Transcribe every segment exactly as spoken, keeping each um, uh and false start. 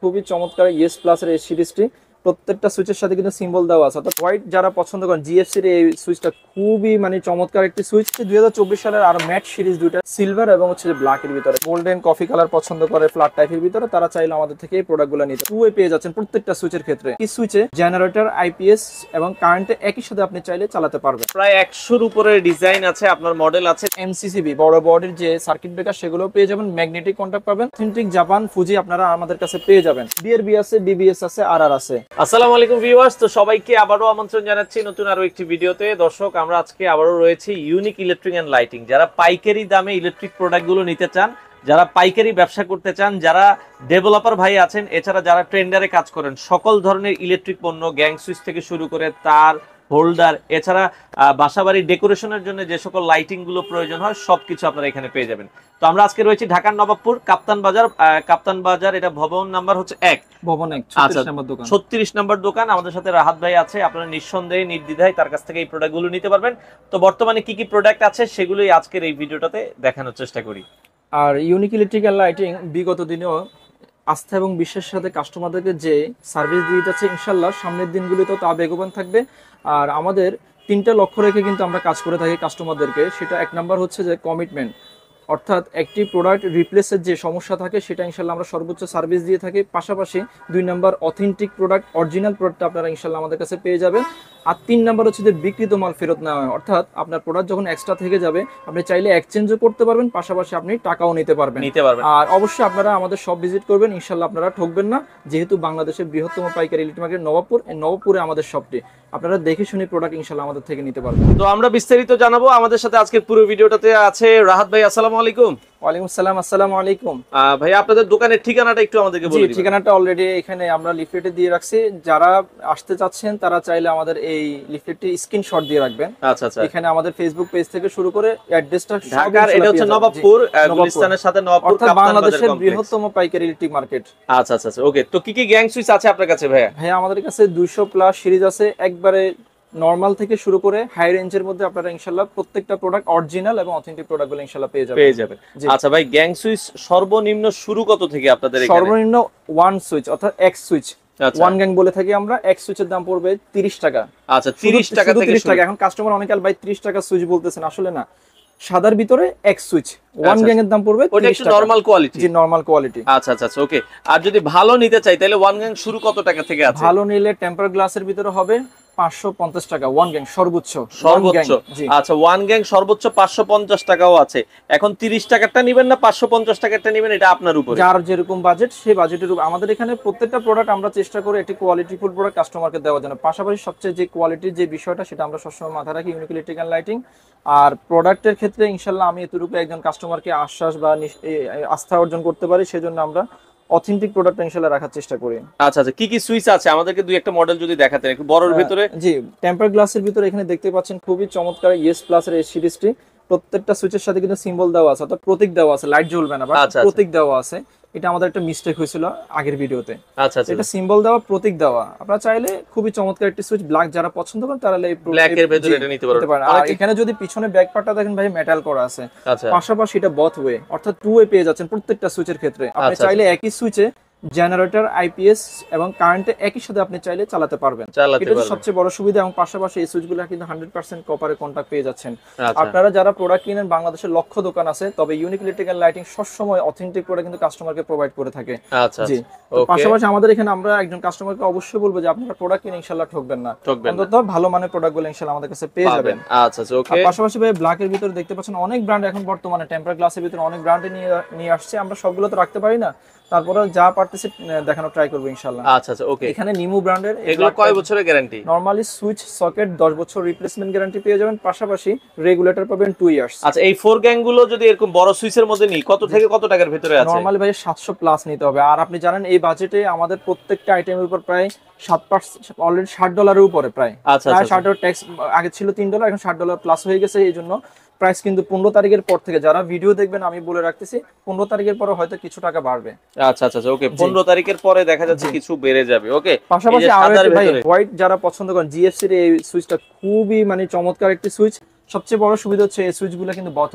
খুবই চমৎকার yes plus এর এই সিরিজটি। প্রত্যেকটা সুইচের সাথে কিন্তু সিম্বল দেওয়া আছে, অর্থাৎ হোয়াইট যারা পছন্দ করেন জিএফসির এই সুইচটা খুবই মানে চমৎকার একটি সুইচ। দুই হাজার চব্বিশ সালের আর ম্যাট সিরিজ দুইটা সিলভার এবং হচ্ছে ব্ল্যাক এর ভিতরে, গোল্ডেন কফি কালার পছন্দ করে ফ্ল্যাট টাইপের ভিতরে, তারা চাইলে আমাদের থেকে এই প্রোডাক্টগুলো নিতে টু ওয়ে পেয়ে যাচ্ছেন প্রত্যেকটা সুইচের ক্ষেত্রে। এই সুইচে জেনারেটর, আইপিএস এবং কারেন্টে একই সাথে আপনি চাইলে চালাতে পারবেন। প্রায় একশোর উপরে ডিজাইন আছে, আপনার মডেল আছে। এমসিসিবি বড় বডির যে সার্কিট ব্রেকার সেগুলো পেয়ে যাবেন, ম্যাগনেটিক কন্টাক্ট পাবেন, অথেন্টিক জাপান ফুজি আপনারা আমাদের কাছে পেয়ে যাবেন। বিআরবি আছে, বিবিএস আছে, আরআর আছে। আসসালামু আলাইকুম ভিউয়ার্স, তো সবাইকে আবারো আমন্ত্রণ জানাচ্ছি নতুন আরো একটি ভিডিওতে। দর্শক, আমরা আজকে আবারো রয়েছি ইউনিক ইলেকট্রিক এন্ড লাইটিং। যারা পাইকারি দামে ইলেকট্রিক প্রোডাক্টগুলো নিতে চান, যারা পাইকারি ব্যবসা করতে চান, যারা ডেভেলপার ভাই আছেন, এছাড়া যারা ট্রেন্ডারে কাজ করেন, সকল ধরনের ইলেকট্রিক পণ্য, গ্যাং সুইচ থেকে শুরু করে তার, হোল্ডার, এছাড়া বাসাবাড়ির ডেকোরেশনের জন্য যে সকল লাইটিং গুলো প্রয়োজন হয় সবকিছু আপনারা এখানে পেয়ে যাবেন। তো আমরা আজকে রয়েছি ঢাকার নবাবপুর কাপ্তান বাজার। কাপ্তান বাজার এটা ভবন নাম্বার হচ্ছে এক, ভবন এক, ছত্রিশ নম্বর দোকান। ছত্রিশ নম্বর দোকান। আমাদের সাথে রাহাত ভাই আছে, আপনারা নিঃসন্দেহে নির্দ্বিধায় তার কাছ থেকে এই প্রোডাক্ট গুলো নিতে পারবেন। তো বর্তমানে কি কি প্রোডাক্ট আছে সেগুলোই আজকের এই ভিডিওটাতে দেখানোর চেষ্টা করি। আর ইউনিক ইলেকট্রিক এন্ড লাইটিং বিগত দিনেও আস্থা এবং বিশ্বাসের সাথে কাস্টমারদেরকে যে সার্ভিস দিয়ে যাচ্ছে, ইনশাল্লাহ সামনের দিনগুলিতেও তা বেগবান থাকবে। আর আমাদের তিনটা লক্ষ্য রেখে কিন্তু আমরা কাজ করে থাকি কাস্টমারদেরকে। সেটা এক নাম্বার হচ্ছে যে কমিটমেন্ট, অর্থাৎ একটি প্রোডাক্ট রিপ্লেসের যে সমস্যা থাকে সেটা ইনশাল্লাহ আমরা সর্বোচ্চ সার্ভিস দিয়ে থাকি। পাশাপাশি দুই number authentic product, original product আপনারা ইনশাল্লাহ আমাদের কাছে পেয়ে যাবেন। আর তিন নাম্বার হচ্ছে যে বিক্রিত মাল ফেরত নেওয়া হয়, অর্থাৎ আপনার প্রোডাক্ট যখন এক্সট্রা থেকে যাবে আপনি চাইলে এক্সচেঞ্জও করতে পারবেন, পাশাপাশি আপনি টাকাও নিতে পারবেন নিতে পারবেন আর অবশ্যই আপনারা আমাদের সব ভিজিট করবেন, ইনশাল্লাহ আপনারা ঠকবেন না। যেহেতু বাংলাদেশের বৃহত্তম পাইকারি ইলেকট্রিক মার্কেট নবাবপুর, এই নবাবপুরে আমাদের শপটি, আপনারা দেখে শুনে প্রোডাক্ট ইনশাল্লাহ আমাদের থেকে নিতে পারবেন। তো আমরা বিস্তারিত জানাবো। আমাদের সাথে আজকের পুরো ভিডিওটাতে আছে রাহাত ভাই। আসসালামু আলাইকুম। ওয়ালাইকুম আসসালাম। আসসালামু আলাইকুম ভাই, আপনাদের দোকানের ঠিকানাটা একটু আমাদেরকে বলে দিন। ঠিকানাটা অলরেডি এখানে আমরা লিফলেটে দিয়ে রাখছি, যারা আসতে চাচ্ছেন তারা চাইলে আমাদের এই লিফলেটটি স্ক্রিনশট দিয়ে রাখবেন। আচ্ছা আচ্ছা। এখানে আমাদের ফেসবুক পেজ থেকে শুরু করে অ্যাড্রেসটা ঢাকার, এটা হচ্ছে নবাবপুর, গুলিস্তানের সাথে নবাবপুর, অর্থাৎ বাংলাদেশের বৃহত্তম পাইকারি ইলেকট্রিক মার্কেট। আচ্ছা আচ্ছা ওকে। তো কি কি গ্যাং সুইচ আছে আপনার কাছে ভাইয়া? ভাইয়া আমাদের কাছে দুইশো প্লাস সিরিজ আছে, একবারে নরমাল থেকে শুরু করে হাই রেঞ্জের মধ্যে আপনারা ইনশাআল্লাহ প্রত্যেকটা প্রোডাক্ট অরিজিনাল এবং অথেন্টিক প্রোডাক্টগুলো ইনশাআল্লাহ পেয়ে যাবেন পেয়ে যাবেন আচ্ছা ভাই, গ্যাং সুইচ সর্বনিম্ন শুরু কত থেকে আপনাদের এখানে? সর্বনিম্ন ওয়ান সুইচ অর্থাৎ এক্স সুইচ, ওয়ান গ্যাং বলে থাকি আমরা, এক সুইচের দাম পড়বে তিরিশ টাকা। আচ্ছা, তিরিশ টাকা থেকে তিরিশ টাকা। এখন কাস্টমার অনেকে ভাই তিরিশ টাকা সুইচ বলতেছেন, আসলে না, সাদার ভিতরে এক সুইচ ওয়ান গ্যাং এর দাম পড়বে তিরিশ টাকা, নরমাল কোয়ালিটি। জি, নরমাল কোয়ালিটি। আচ্ছা আচ্ছা ওকে। আর যদি ভালো নিতে চাই তাহলে ওয়ান গ্যাং শুরু কত টাকা থেকে আছে? ভালো নিলে টেম্পার গ্লাসের ভিতরে হবে পাঁচশো পঞ্চাশ টাকা, ওয়ান গ্যাং সর্বোচ্চ। সর্বোচ্চ আচ্ছা, ওয়ান গ্যাং সর্বোচ্চ পাঁচশো পঞ্চাশ টাকাও আছে। এখন তিরিশ টাকারটা নেবেন না পাঁচশো পঞ্চাশ টাকারটা নেবেন, এটা আপনার উপর, যার যেরকম বাজেট সেই বাজেটের উপর। আমাদের এখানে প্রত্যেকটা প্রোডাক্ট আমরা চেষ্টা করি একটি কোয়ালিটি ফুল প্রোডাক্ট কাস্টমারকে দেওয়ার জন্য। পাশাপাশি সবচেয়ে যে কোয়ালিটির যে বিষয়টা সেটা আমরা সবসময় মাথায় রাখি ইউনিক ইলেকট্রিক এন্ড লাইটিং। আর প্রোডাক্টের ক্ষেত্রে ইনশাল্লাহ আমি এতটুকু একজন কাস্টমারকে আশ্বাস বা আস্থা অর্জন করতে পারি, সেজন্য আমরা অথেন্টিক প্রোডাক্ট ইনশাআল্লাহ রাখার চেষ্টা করি। আচ্ছা আচ্ছা, কি কি সুইচ আছে আমাদেরকে দুই একটা মডেল যদি দেখাতেন একটু বড়র ভিতরে। জি, টেম্পার গ্লাসের ভিতরে এখানে দেখতে পাচ্ছেন খুবই চমৎকার ইয়েস প্লাস এর এই সিরিজটি। প্রত্যেকটা সুইচের সাথে কিন্তু সিম্বল দেওয়া আছে, অর্থাৎ প্রতীক দেওয়া আছে, লাইট জ্বলবে না, বাট প্রতীক দেওয়া আছে। এটা আমাদের একটা মিস্টেক হয়েছিল আগের ভিডিওতে। আচ্ছা আচ্ছা, এটা সিম্বল দেওয়া, প্রতীক দেওয়া। আপনারা চাইলে খুবই চমৎকার একটি সুইচ, ব্ল্যাক যারা পছন্দ করেন তারা এই ব্ল্যাক এর ভিতরে এটা নিতে পারেন। আর এখানে যদি পিছনে ব্যাক পার্টটা দেখেন ভাই মেটাল করা আছে, পাশাপাশি এটা বথ ওয়ে অর্থাৎ টু ওয়ে পেয়ে যাচ্ছেন প্রত্যেকটা সুইচের ক্ষেত্রে। আপনি চাইলে একই সুইচে জেনারেটর, আইপিএস এবং কারেন্টে একই সাথে আপনি চাইলে চালাতে পারবেন, এটা সবচেয়ে বড় সুবিধা। এবং পাশাপাশি এই সুইচগুলো কিন্তু হান্ড্রেড পার্সেন্ট কপারে কন্টাক্ট পেয়ে যাচ্ছেন। আপনারা যারা প্রোডাক্ট কিনেন, বাংলাদেশের লক্ষ দোকান আছে, তবে ইউনিক ইলেকট্রিক এন্ড লাইটিং সবসময় অথেন্টিক প্রোডাক্ট কিন্তু কাস্টমারকে প্রোভাইড করে থাকে। জি, পাশাপাশি আমাদের এখানে আমরা একজন কাস্টমারকে অবশ্যই বলবো যে আপনারা প্রোডাক্ট কিনে ইনশাআল্লাহ ঠকবেন না, অন্তত ভালো মানের প্রোডাক্টগুলো ইনশাআল্লাহ আমাদের কাছে পেয়ে যাবেন। আচ্ছা আচ্ছা ওকে। পাশাপাশি ভাই ব্ল্যাক এর ভিতরে দেখতে পাচ্ছেন অনেক ব্র্যান্ড এখন বর্তমানে টেম্পার গ্লাসের ভিতরে অনেক ব্র্যান্ডে নিয়ে নিয়ে আসছে, আমরা সবগুলো তো রাখতে পারি না, তারপরে যা পারতেছি দেখানো ট্রাই করব ইনশাআল্লাহ। আচ্ছা আচ্ছা ওকে। এখানে নিমু ব্র্যান্ডের, এগুলো কয় বছরের গ্যারান্টি? নরমালি সুইচ সকেট দশ বছর রিপ্লেসমেন্ট গ্যারান্টি পেয়ে যাবেন, পাশাপাশি রেগুলেটর পাবেন টু ইয়ার্স। আচ্ছা, এই ফোর গ্যাং গুলো যদি এরকম বড় সুইচের মধ্যে নিই কত থেকে কত টাকার ভিতরে আছে? নরমালি ভাই সাতশো প্লাস নিতে হবে। আর আপনি জানেন এই বাজেটে আমাদের প্রত্যেকটা আইটেমের উপর প্রায় সাত পার্সেন্ট অলরেডি ষাট ডলারের উপরে প্রায়। আচ্ছা, ষাট ডলার ট্যাক্স আগে ছিল তিন ডলার, এখন ষাট ডলার প্লাস হয়ে গেছে। এই জন্য প্রাইস কিন্তু পনেরো তারিখের পর থেকে, যারা ভিডিও দেখবেন আমি বলে রাখতেছি, পনেরো তারিখের পরে হয়তো কিছু টাকা বাড়বে। আচ্ছা আচ্ছা ওকে, পনেরো তারিখের পরে দেখা যাচ্ছে কিছু বেড়ে যাবে। ওকে। পাশাপাশি ভাই হোয়াইট যারা পছন্দ করেন, জিএফসির এই সুইচটা খুবই মানে চমৎকার একটি সুইচ। সবচেয়ে বড় সুবিধা হচ্ছে এই সুইচগুলো কিন্তু বথ ওয়ে,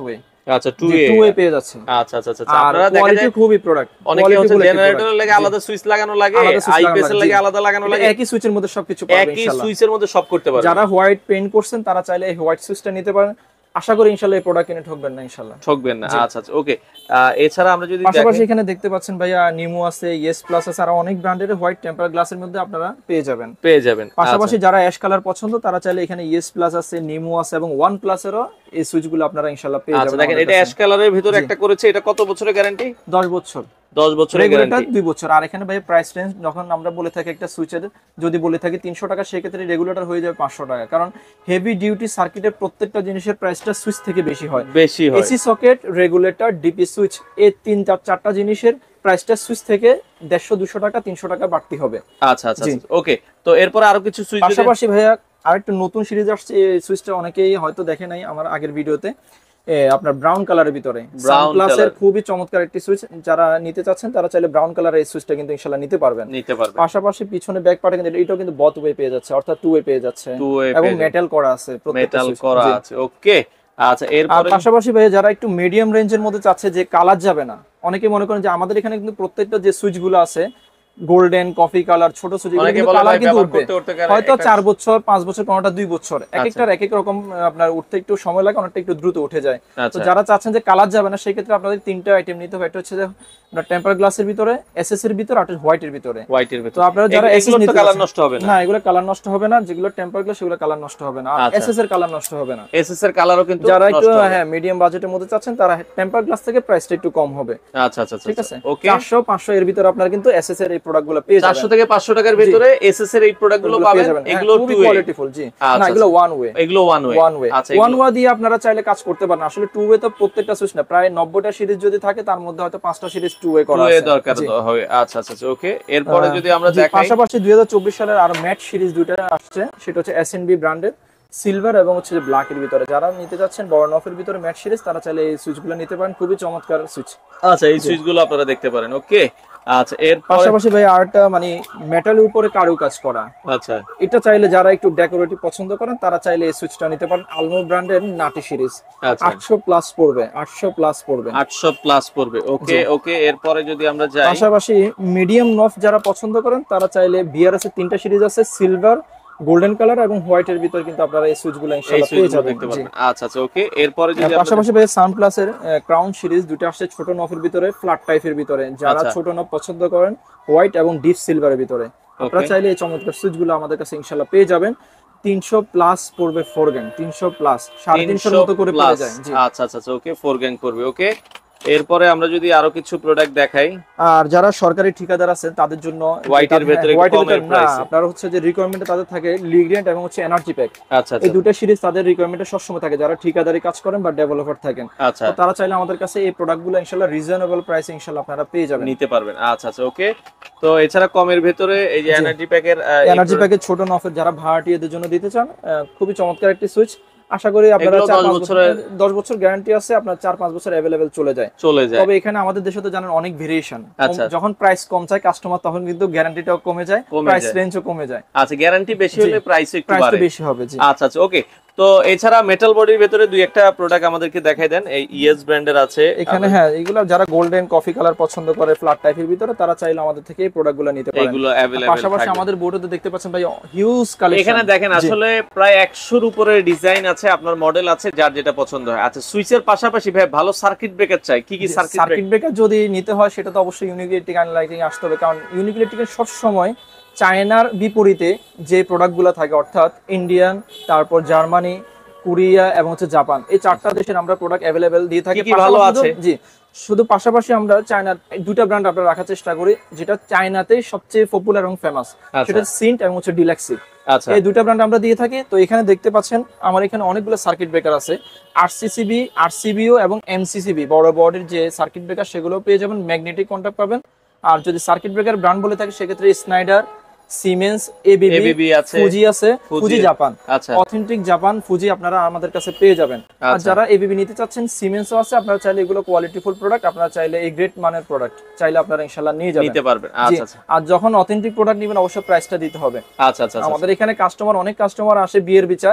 আচ্ছা টু এ টু এ পেয়ে যাচ্ছে। আচ্ছা আচ্ছা আচ্ছা আর আপনারা দেখা কোয়ালিটি যায় খুবই প্রোডাক্ট, অনেকে হচ্ছে জেনারেটরের লাগে আলাদা সুইচ লাগানো লাগে, আইপিএস এর লাগে আলাদা লাগানো লাগে, একই সুইচের মধ্যে সবকিছু পাবেন একই ইনশাআল্লাহ। সুইচের মধ্যে সব করতে পারবেন। যারা হোয়াইট পেইন্ট করছেন তারা চাইলে এই হোয়াইট সুইচটা নিতে পারেন। আশা করি ইনশাআল্লাহ এই প্রোডাক্ট কিনে ঠকবেন না ইনশাআল্লাহ। ঠকবেন না, আচ্ছা আচ্ছা ওকে। এছাড়া আমরা যদি পাশাপাশি এখানে দেখতে পাচ্ছেন ভাইয়া নিমো আছে, ইয়েস প্লাস আছে, আর অনেক ব্র্যান্ডের হোয়াইট টেম্পার গ্লাসের মধ্যে আপনারা পেয়ে যাবেন পেয়ে যাবেন। পাশাপাশি যারা অ্যাশ কালার পছন্দ তারা চাইলে এখানে ইয়েস প্লাস আছে, নিমো আছে এবং ওয়ান প্লাসেরও এই সুইচগুলো আপনারা ইনশাআল্লাহ পেয়ে যাবেন। আচ্ছা দেখেন এটা অ্যাশ কালারের ভিতরে একটা করেছে, এটা কত বছরের গ্যারান্টি? দশ বছর। দশ বছরের গ্যারান্টি, দুই বছর। আর এখানে ভাই প্রাইস রেঞ্জ যখন আমরা বলে থাকি একটা সুইচের যদি বলে থাকি তিনশো টাকা, সেক্ষেত্রে রেগুলেটর হয়ে যাবে পাঁচশো টাকা, কারণ হেভি ডিউটি সার্কিটের প্রত্যেকটা জিনিসের প্রাইসটা সুইচ থেকে বেশি হয়। বেশি হয়। AC socket, regulator, DP switch, এই তিন চার চারটা জিনিসের প্রাইসটা সুইচ থেকে দেড়শো দুশো টাকা তিনশো টাকা বাড়তি হবে। আচ্ছা আচ্ছা ওকে। তো এরপর আরো কিছু সুইচ পাশাপাশি ভাইয়া আরেকটা নতুন সিরিজ আসছে, এই সুইচটা অনেকেই হয়তো দেখে নাই আমার আগের ভিডিওতে, আপনার ব্রাউন কালারের ভিতরে সানপ্লাসের খুবই চমৎকার একটি সুইচ। যারা নিতে চাচ্ছেন তারা চাইলে ব্রাউন কালারের এই সুইচটা কিন্তু ইনশাআল্লাহ নিতে পারবেন নিতে পারবেন। পাশাপাশি পিছনে ব্যাক পার্টে কিন্তু এটাও কিন্তু বথ ওয়ে পেয়ে যাচ্ছে, অর্থাৎ টু ওয়ে পেয়ে যাচ্ছে এবং মেটাল করা আছে, মেটাল করা আছে ওকে। আচ্ছা এরপরে পাশাপাশি ভাই যারা একটু মিডিয়াম রেঞ্জের মধ্যে চাচ্ছে যে কালার যাবে না, অনেকে মনে করেন যে আমাদের এখানে কিন্তু প্রত্যেকটা যে সুইচগুলো আছে গোল্ডেন, কফি কালার, ছোট সুইচ, এগুলো কালার কিন্তু উঠবে হয়তো চার বছর পাঁচ বছর কোনটা দুই বছর, এক একটার এক এক রকম আপনার উঠতে একটু সময় লাগে, অনেকটা একটু দ্রুত উঠে যায়। তো যারা চাচ্ছেন যে কালার যাবে না সেই ক্ষেত্রে আপনাদের তিনটা আইটেম নিতে হবে। একটা হচ্ছে যে আপনার টেম্পার গ্লাসের ভিতরে, এসএস এর ভিতরে, আর হোয়াইটের ভিতরে। হোয়াইটের ভিতরে তো আপনারা যারা এসএস নিতে কালার নষ্ট হবে না, না এগুলো কালার নষ্ট হবে না, যেগুলো টেম্পার গ্লাস সেগুলো কালার নষ্ট হবে না, আর এসএস এর কালার নষ্ট হবে না। এসএস এর কালারও কিন্তু যারা একটু হ্যাঁ মিডিয়াম বাজেটের মধ্যে চাচ্ছেন তারা টেম্পার গ্লাস থেকে প্রাইসটা একটু কম হবে। আচ্ছা আচ্ছা ঠিক আছে ওকে। চারশো পাঁচশো এর ভিতরে আপনারা কিন্তু এসএস এর এই প্রোডাক্টগুলো পেয়ে যাবেন। চারশো থেকে পাঁচশো টাকার ভিতরে এসএস এর এই প্রোডাক্টগুলো পাবেন। এগুলো খুবই কোয়ালিটিফুল। জি না এগুলো ওয়ান ওয়ে, এগুলো ওয়ান ওয়ে ওয়ান ওয়ে আচ্ছা ওয়ান ওয়ে দিয়ে আপনারা চাইলে কাজ করতে পারেন। আসলে টু ওয়ে তো প্রত্যেকটা সুইচ না, প্রায় নব্বইটা সিরিজ যদি থাকে তার মধ্যে হয়তো পাঁচটা সিরিজ টু ওয়ে করা আছে, দরকার হবে। আচ্ছা আচ্ছা ওকে। এরপরে যদি আমরা দেখাই পাশাপাশি দুই হাজার চব্বিশ সালের আর ম্যাট সিরিজ দুইটা আসছে, সেটা হচ্ছে এসএনবি ব্র্যান্ডের সিলভার এবং হচ্ছে ব্ল্যাক এর ভিতরে। যারা নিতে যাচ্ছেন বর্ন অফের ভিতরে ম্যাট সিরিজ তারা চাইলে এই সুইচগুলো নিতে পারেন, খুবই চমৎকার সুইচ। আচ্ছা এই সুইচগুলো আপনারা দেখতে পারেন ওকে। আচ্ছা এর পাশাপাশি ভাই আরটা মানে মেটালের উপরে কারুকাজ করা, আচ্ছা এটা চাইলে যারা একটু ডেকোরেটিভ পছন্দ করেন তারা চাইলে এই সুইচটা নিতে পারেন। আলমো ব্র্যান্ডের নাটি সিরিজ আটশো প্লাস পড়বে, আটশো প্লাস পড়বে, আটশো প্লাস পড়বে ওকে ওকে। এরপরে যদি আমরা যাই পাশাপাশি মিডিয়াম নফ যারা পছন্দ করেন তারা চাইলে বিআরএস এর তিনটা সিরিজ আছে, সিলভার, গোল্ডেন কালার এবং হোয়াইট এর ভিতর কিন্তু আপনারা এই সুইচগুলো ইনশাআল্লাহ পেয়ে যাবেন। আচ্ছা আচ্ছা ওকে। এরপরে যদি পাশাপাশি ভাই সানপ্লাস এর ক্রাউন সিরিজ দুটো আসছে ছোট নফের ভিতরে, ফ্ল্যাট টাইপের ভিতরে। যারা ছোট নফ পছন্দ করেন হোয়াইট এবং ডিপ সিলভারের ভিতরে আপনারা চাইলে এই চমৎকার সুইচগুলো আমাদের কাছে ইনশাআল্লাহ পেয়ে যাবেন। তিনশো প্লাস পড়বে ফোর গ্যাং, তিনশো প্লাস সাড়ে তিনশোর মতো করে পড়ে যায়। আচ্ছা আচ্ছা ওকে ফোর গ্যাং পড়বে ওকে। এরপরে আমরা যদি আরো কিছু প্রোডাক্ট দেখাই, আর যারা সরকারি ঠিকাদার আছেন তাদের জন্য হোয়াইটের ভিতরে কমের প্রাইস আপনারা হচ্ছে যে রিকোয়ারমেন্ট তাদের থাকে লিগ্রেন্ট এবং হচ্ছে এনার্জি প্যাক। আচ্ছা এই দুটো সিরিজ তাদের রিকোয়ারমেন্টে সব সময় থাকে যারা ঠিকাদারি কাজ করেন বা ডেভেলপার থাকেন। আচ্ছা তো তারা চাইলে আমাদের কাছে এই প্রোডাক্টগুলো ইনশাআল্লাহ রিজনেবল প্রাইসে ইনশাআল্লাহ আপনারা পেয়ে যাবেন, নিতে পারবেন। আচ্ছা আচ্ছা ওকে। তো এছাড়া কমের ভিতরে এই যে এনার্জি প্যাকের এনার্জি প্যাকের ছোট নফের যারা ভাড়াটিয়াদের জন্য দিতে চান, খুবই চমৎকার একটি সুইচ। আশা করি আপনারা দশ বছর গ্যারান্টি আছে, আপনার চার পাঁচ বছর অ্যাভেলেবেল চলে যায় চলে যায় তবে এখানে আমাদের দেশে তো জানেন অনেক ভেরিয়েশন, যখন প্রাইস কম চায় কাস্টমার তখন কিন্তু গ্যারান্টিটাও কমে যায়, প্রাইস রেঞ্জও কমে যায়। আচ্ছা গ্যারান্টি বেশি হলে প্রাইস একটু বাড়ে, বেশি হবে। জি আচ্ছা আচ্ছা ওকে। তো এছাড়া মেটাল বডির ভিতরে দুই একটা প্রোডাক্ট আমাদেরকে দেখাই দেন। এই ইএস ব্র্যান্ডের আছে এখানে, হ্যাঁ এগুলো যারা গোল্ডেন কফি কালার পছন্দ করে ফ্ল্যাট টাইপের ভিতরে তারা চাইলে আমাদের থেকে এই প্রোডাক্টগুলো নিতে পারেন। এগুলো अवेलेबल পাশাপাশি আমাদের বোর্ডে দেখতে পাচ্ছেন ভাই হিউজ কালেকশন। এখানে দেখেন আসলে প্রায় একশোর উপরে ডিজাইন আছে, আপনার মডেল আছে, যার যেটা পছন্দ হয়। আচ্ছা সুইচের পাশাপাশি ভাই ভালো সার্কিট ব্রেকার চাই, কি কি সার্কিট সার্কিট ব্রেকার যদি নিতে হয় সেটা তো অবশ্যই ইউনিক ইলেকট্রিক অ্যান্ড লাইটিং আসতে হবে, কারণ ইউনিক ইলেকট্রিকের সব সময় চায়নার বিপরীতে যে প্রোডাক্টগুলো থাকে অর্থাৎ ইন্ডিয়ান, তারপর জার্মানি, কোরিয়া এবং হচ্ছে জাপান, এই চারটা দেশের আমরা প্রোডাক্ট अवेलेबल দিয়ে থাকি। কি ভালো আছে জি শুধু পাশাপাশি আমরা চায়না দুইটা ব্র্যান্ড আমরা রাখার চেষ্টা করি, যেটা চায়নাতে সবচেয়ে পপুলার এবং ফেমাস, সেটা সিন্ট এবং হচ্ছে ডিলাক্সি। আচ্ছা এই দুইটা ব্র্যান্ড আমরা দিয়ে থাকি। তো এখানে দেখতে পাচ্ছেন আমার এখানে অনেকগুলো সার্কিট ব্রেকার আছে, আরসিসিবি, আরসিবিও এবং এমসিসিবি বড় বডির যে সার্কিট ব্রেকার সেগুলো পেয়ে যাবেন, ম্যাগনেটিক কন্টাক্ট পাবেন। আর যদি সার্কিট ব্রেকার ব্র্যান্ড বলে থাকে সেক্ষেত্রে স্নাইডার, সিমেন্স, এবিবি আছে, ফুজি আছে, ফুজি জাপান, আচ্ছা অথেন্টিক জাপান, ফুজি আপনারা আমাদের কাছে পেয়ে যাবেন। আর যারা এবিবি নিতে চাচ্ছেন সিমেন্সও আছে, আপনারা চাইলে এগুলো কোয়ালিটিফুল প্রোডাক্ট, আপনারা চাইলে এই গ্রেট মানের প্রোডাক্ট চাইলে আপনারা ইনশাআল্লাহ নিয়ে যাবেন, নিতে পারবেন। আচ্ছা আচ্ছা। আর যখন অথেন্টিক প্রোডাক্ট নেবেন অবশ্যই প্রাইসটা দিতে হবে। আচ্ছা আচ্ছা। আমাদের এখানে কাস্টমার অনেক কাস্টমার আসে বিয়ের বিচায়,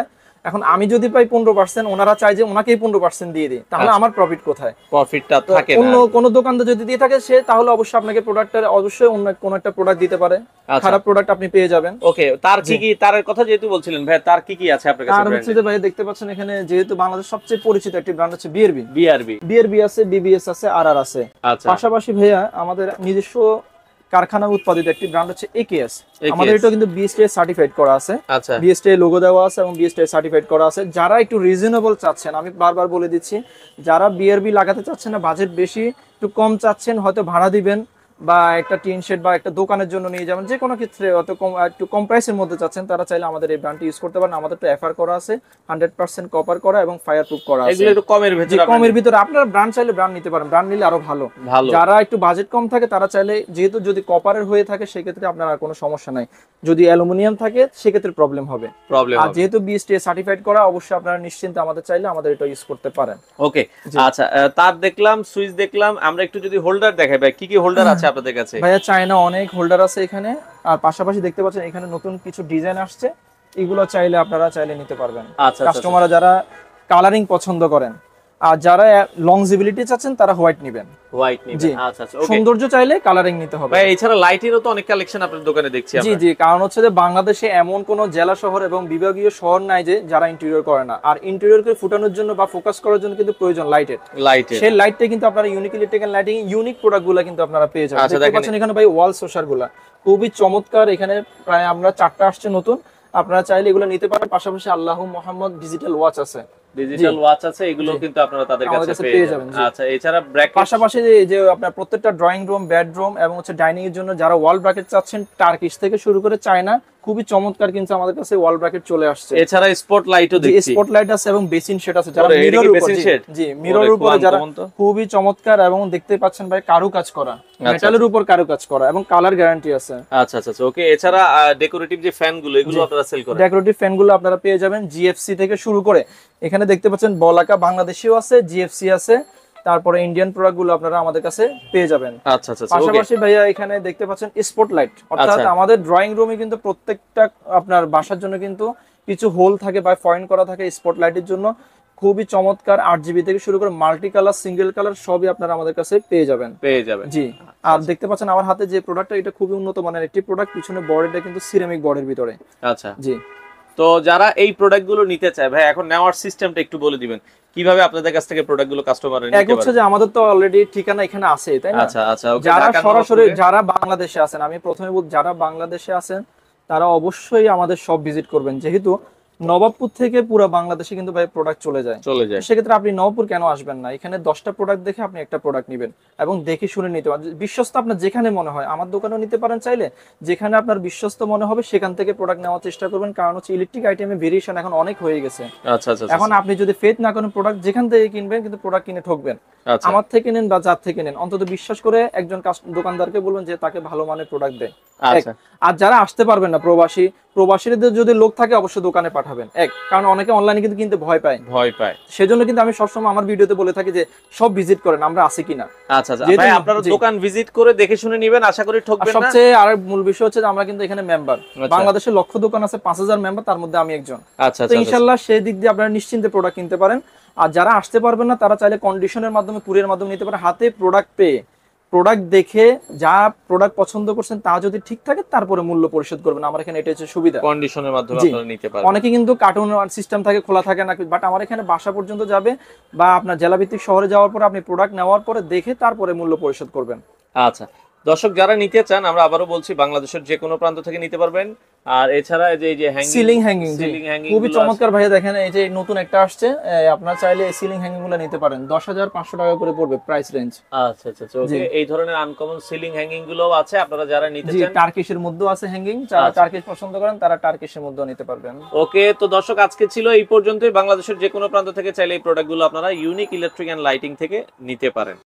এখন আমি যদি পাই পনেরো পার্সেন্ট, ওনারা চাই যে ওনাকেই পনেরো পার্সেন্ট দিয়ে দিই, তাহলে আমার প্রফিট কোথায়? প্রফিটটা তো থাকে অন্য না। কোনো দোকানদার যদি দিয়ে থাকে সে তাহলে অবশ্যই আপনাকে প্রোডাক্টের অবশ্যই অন্য কোনো একটা প্রোডাক্ট দিতে পারে, আচ্ছা। খারাপ প্রোডাক্ট আপনি পেয়ে যাবেন। ওকে, তার কি কি, তার কথা যেহেতু বলছিলেন ভাই, তার কি কি আছে আপনার কাছে? আর হচ্ছে যে ভাই দেখতে পাচ্ছেন এখানে যেহেতু বাংলাদেশ সবচেয়ে পরিচিত একটি ব্র্যান্ড হচ্ছে বিআরবি, বিআরবি বিআরবি আছে, বিবিএস আছে, আরআর আছে। আচ্ছা পাশাপাশি ভাইয়া আমাদের নিজস্ব কারখানা উৎপাদিত একটি ব্র্যান্ড হচ্ছে একেএস। আমাদের এটা কিন্তু বিএসটিআই সার্টিফাইড করা আছে, আচ্ছা বিএসটিআই লোগো দেওয়া আছে এবং বিএসটিআই সার্টিফাইড করা আছে। যারা একটু রিজনেবল চাচ্ছেন, আমি বারবার বলে দিচ্ছি, যারা বিআরবি লাগাতে চাচ্ছেন না, বাজেট বেশি, একটু কম চাচ্ছেন, হয়তো ভাড়া দিবেন বা একটা টিন শেড বা একটা দোকানের জন্য নিয়ে যাবেন, যে কোনো ক্ষেত্রে অত কম একটু কম প্রাইসের মধ্যে চাচ্ছেন, তারা চাইলে আমাদের এই ব্র্যান্ডটি ইউজ করতে পারেন। আমাদের তো এফআর করা আছে, হান্ড্রেড পার্সেন্ট কপার করা এবং ফায়ার প্রুফ করা আছে। এগুলো একটু কমের যে ভিতরে কমের ভিতরে আপনারা ব্র্যান্ড চাইলে ব্র্যান্ড নিতে পারেন, ব্র্যান্ড নিলে আরো ভালো। ভালো। যারা একটু বাজেট কম থাকে তারা চাইলে, যেহেতু যদি কপারের হয়ে থাকে সেক্ষেত্রে আপনার আর কোনো সমস্যা নাই, যদি অ্যালুমিনিয়াম থাকে সেক্ষেত্রে প্রবলেম হবে। প্রবলেম আর যেহেতু বিএসটিআই সার্টিফাইড করা, অবশ্যই আপনারা নিশ্চিন্তে আমাদের চাইলে আমাদের এটা ইউজ করতে পারেন। ওকে আচ্ছা, আহ, তার দেখলাম, সুইচ দেখলাম, আমরা একটু যদি হোল্ডার দেখাই ভাই, কি কি হোল্ডার আছে আপনাদের কাছে? ভাইয়া চায়না অনেক হোল্ডার আছে এখানে, আর পাশাপাশি দেখতে পাচ্ছেন এখানে নতুন কিছু ডিজাইন আসছে, এগুলো চাইলে আপনারা চাইলে নিতে পারবেন। আচ্ছা কাস্টমাররা যারা কালারিং পছন্দ করেন আর যারা লংজিবিলিটি চাচ্ছেন তারা হোয়াইট নেবেন। হোয়াইট নেবেন, জি। আচ্ছা আচ্ছা ওকে। সৌন্দর্য চাইলে কালারিং নিতে হবে। ভাই এছাড়া লাইটেরও তো অনেক কালেকশন আপনার দোকানে দেখছি জি আমরা। জি, কারণ হচ্ছে যে বাংলাদেশে এমন কোন জেলা শহর এবং বিভাগীয় শহর নাই যে যারা ইন্টেরিয়র করে না, আর ইন্টেরিয়রকে ফুটানোর জন্য বা ফোকাস করার জন্য কিন্তু প্রয়োজন লাইটের। লাইটের সেই লাইটটা কিন্তু আপনারা ইউনিক ইলেকট্রিক্যাল লাইটিং ইউনিক প্রোডাক্টগুলো কিন্তু আপনারা পেয়ে যাবেন। আচ্ছা, দেখতে দেখেন। পাচ্ছেন এখানে ভাই ওয়াল সোসার গুলা খুবই চমৎকার, এখানে প্রায় আমরা চারটা আসছে নতুন, আপনারা চাইলে এগুলো নিতে পারেন। পাশাপাশি আল্লাহ মোহাম্মদ ডিজিটাল ওয়াচ আছে, ডিজিটাল ওয়াচ আছে, এগুলো কিন্তু আপনারা তাদের আমাদের কাছে কাছে পেয়ে পেয়ে যাবেন। যাবেন, জি। আচ্ছা, এছাড়া ব্র্যাকেট, পাশাপাশি যে যে আপনার প্রত্যেকটা ড্রয়িং রুম, বেডরুম এবং হচ্ছে ডাইনিং এর জন্য যারা ওয়াল ব্র্যাকেট চাচ্ছেন, টার্কিশ থেকে শুরু করে চায়না, খুবই চমৎকার কিন্তু আমাদের কাছে ওয়াল ব্র্যাকেট চলে আসছে। এছাড়া স্পট লাইটও জি, দেখছি, স্পটলাইট আছে এবং বেসিন শেড আছে, যারা ওরে, এটা মিরর কি উপর, বেসিন জি, শেড? জি মিরর ওরে, উপরে খুব যারা আনকমন তো। খুবই চমৎকার, এবং দেখতে পাচ্ছেন ভাই কারু কাজ করা, মেটালের উপর কারু কাজ করা এবং কালার গ্যারান্টি আছে। আচ্ছা আচ্ছা ওকে। এছাড়া ডেকোরেটিভ যে ফ্যান গুলো, এগুলো আপনারা সেল করেন? ডেকোরেটিভ ফ্যান গুলো আপনারা পেয়ে যাবেন জিএফসি থেকে শুরু করে, এখানে দেখতে পাচ্ছেন বলাকা বাংলাদেশিও আছে, জিএফসি আছে, তারপরে ইন্ডিয়ান প্রোডাক্ট গুলো আপনারা আমাদের কাছে পেয়ে যাবেন। আচ্ছা আচ্ছা ওকে। পাশাপাশি ভাইয়া এখানে দেখতে পাচ্ছেন স্পটলাইট, অর্থাৎ আচ্ছা। আমাদের ড্রয়িং রুমে কিন্তু প্রত্যেকটা আপনার বাসার জন্য কিন্তু কিছু হোল থাকে বা পয়েন্ট করা থাকে স্পটলাইটের জন্য, খুবই চমৎকার, আট জিবি থেকে শুরু করে মাল্টি কালার, সিঙ্গেল কালার সবই আপনারা আমাদের কাছে পেয়ে যাবেন। পেয়ে যাবেন, জি। আর দেখতে পাচ্ছেন আমার হাতে যে প্রোডাক্টটা, এটা খুবই উন্নত মানের একটি প্রোডাক্ট, পিছনে বডিটা কিন্তু সিরামিক বডির ভিতরে। আচ্ছা। জি। তো যারা এই প্রোডাক্ট গুলো নিতে চায় ভাই, এখন নেওয়ার সিস্টেমটা একটু বলে দিবেন, কিভাবে আপনাদের কাছ থেকে প্রোডাক্ট গুলো কাস্টমার এক নিতে হচ্ছে পারে? যে আমাদের তো অলরেডি ঠিকানা এখানে আছে, তাই না? আচ্ছা আচ্ছা ওকে। যারা ঢাকা সরাসরি, নবাবপুরে? যারা বাংলাদেশে আছেন, আমি প্রথমে বল, যারা বাংলাদেশে আছেন তারা অবশ্যই আমাদের সব ভিজিট করবেন, যেহেতু নবাবপুর থেকে পুরো বাংলাদেশে কিন্তু ভাই প্রোডাক্ট চলে যায়। চলে যায়। সেক্ষেত্রে আপনি নবাবপুর কেন আসবেন না? এখানে দশটা প্রোডাক্ট দেখে আপনি একটা প্রোডাক্ট নেবেন এবং দেখে শুনে নিতে পারেন। বিশ্বস্ত আপনার যেখানে মনে হয়, আমার দোকানেও নিতে পারেন চাইলে, যেখানে আপনার বিশ্বস্ত মনে হবে সেখান থেকে প্রোডাক্ট নেওয়ার চেষ্টা করবেন, কারণ হচ্ছে ইলেকট্রিক আইটেমের ভেরিয়েশন এখন অনেক হয়ে গেছে। আচ্ছা আচ্ছা এখন আপনি যদি ফেথ না করেন, প্রোডাক্ট যেখান থেকে কিনবেন কিন্তু প্রোডাক্ট কিনে ঠকবেন। আচ্ছা। আমার থেকে নেন বা যার থেকে নেন, অন্তত বিশ্বাস করে একজন কাস্ট- দোকানদারকে বলবেন যে তাকে ভালো মানের প্রোডাক্ট দেয়। আচ্ছা। আর যারা আসতে পারবেন না, প্রবাসী, প্রবাসীদের যদি লোক থাকে অবশ্যই দোকানে পাঠাবেন, এক, কারণ অনেকে অনলাইনে কিন্তু কিনতে ভয় পায়, ভয় পায়। সেজন্য কিন্তু আমি সবসময় আমার ভিডিওতে বলে থাকি যে সব ভিজিট করেন, আমরা আছি কিনা। আচ্ছা আচ্ছা যেহেতু- ভাই, আপনারা জি। দোকান ভিজিট করে দেখে শুনে নেবেন, আশা করি আর ঠকবেন না। সবচেয়ে আর মূল বিষয় হচ্ছে যে আমরা কিন্তু এখানে মেম্বার, আচ্ছা। বাংলাদেশে লক্ষ দোকান আছে, পাঁচ হাজার মেম্বার, তার মধ্যে আমি একজন। আচ্ছা তো আচ্ছা ইনশাল্লাহ সেই দিক দিয়ে আপনারা নিশ্চিন্তে প্রোডাক্ট কিনতে পারেন। আর যারা আসতে পারবেন না তারা চাইলে কন্ডিশনের মাধ্যমে, কুরিয়ার মাধ্যমে নিতে পারে, হাতে প্রোডাক্ট পেয়ে, প্রোডাক্ট দেখে যা প্রোডাক্ট পছন্দ করছেন তা যদি ঠিক থাকে তারপরে মূল্য পরিশোধ করবেন। আমার এখানে এটা হচ্ছে সুবিধা, কন্ডিশনের মাধ্যমে জি। আপনারা নিতে পারেন। অনেকে কিন্তু কার্টুন সিস্টেম থাকে, খোলা থাকে না, বাট আমার এখানে বাসা পর্যন্ত যাবে বা আপনার জেলাভিত্তিক শহরে যাওয়ার পরে আপনি প্রোডাক্ট নেওয়ার পরে দেখে তারপরে মূল্য পরিশোধ করবেন। আচ্ছা দর্শক, যারা নিতে চান, আমরা আবারও বলছি, বাংলাদেশের যে কোনো প্রান্ত থেকে নিতে পারবেন। আর এছাড়া এই যে এই যে hanging, ceiling hanging, ceiling hanging খুবই চমৎকার ভাইয়া, দেখেন এই যে নতুন একটা আসছে, এই আপনারা চাইলে এই সিলিং হ্যাঙ্গিং গুলো নিতে পারেন, দশ হাজার পাঁচশো টাকা করে পড়বে প্রাইস রেঞ্জ। আচ্ছা আচ্ছা ওকে। এই ধরনের আনকমন সিলিং হ্যাঙ্গিং গুলো আছে, আপনারা যারা নিতে জি, চান। টার্কিশের মধ্যেও আছে হ্যাঙ্গিং, যারা আচ্ছা। টার্কিশ পছন্দ করেন তারা টার্কিশের মধ্যেও নিতে পারবেন। ওকে, তো দর্শক আজকে ছিল এই পর্যন্তই। বাংলাদেশের যে কোনো প্রান্ত থেকে চাইলে এই প্রোডাক্ট গুলো আপনারা ইউনিক ইলেকট্রিক এন্ড লাইটিং থেকে নিতে পারেন।